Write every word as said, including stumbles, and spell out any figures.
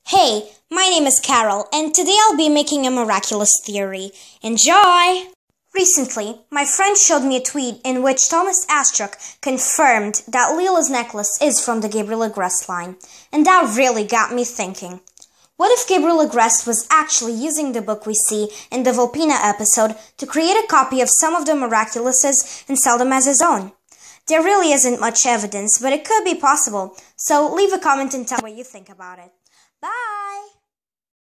Hey, my name is Carol, and today I'll be making a miraculous theory. Enjoy! Recently, my friend showed me a tweet in which Thomas Astruc confirmed that Lilas necklace is from the Gabriel Agrest line, and that really got me thinking. What if Gabriel Agrest was actually using the book we see in the Volpina episode to create a copy of some of the Miraculouses and sell them as his own? There really isn't much evidence, but it could be possible, so leave a comment and tell me what you think about it. Bye!